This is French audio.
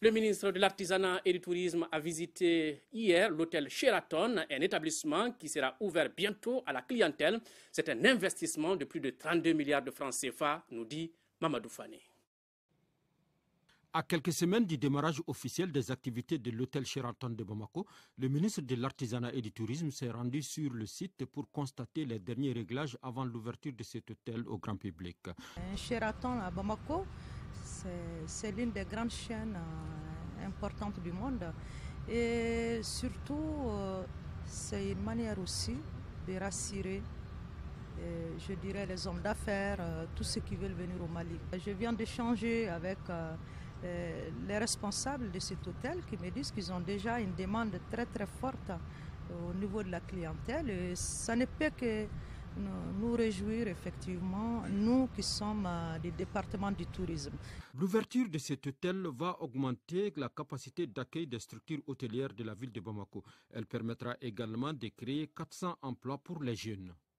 Le ministre de l'Artisanat et du Tourisme a visité hier l'hôtel Sheraton, un établissement qui sera ouvert bientôt à la clientèle. C'est un investissement de plus de 32 milliards de francs CFA, nous dit Mamadou Fane. À quelques semaines du démarrage officiel des activités de l'hôtel Sheraton de Bamako, le ministre de l'Artisanat et du Tourisme s'est rendu sur le site pour constater les derniers réglages avant l'ouverture de cet hôtel au grand public. Sheraton à Bamako, c'est l'une des grandes chaînes importantes du monde. Et surtout, c'est une manière aussi de rassurer, je dirais, les hommes d'affaires, tous ceux qui veulent venir au Mali. Je viens d'échanger avec les responsables de cet hôtel qui me disent qu'ils ont déjà une demande très très forte au niveau de la clientèle. Et ça ne peut que nous réjouir effectivement, nous qui sommes du département du tourisme. L'ouverture de cet hôtel va augmenter la capacité d'accueil des structures hôtelières de la ville de Bamako. Elle permettra également de créer 400 emplois pour les jeunes.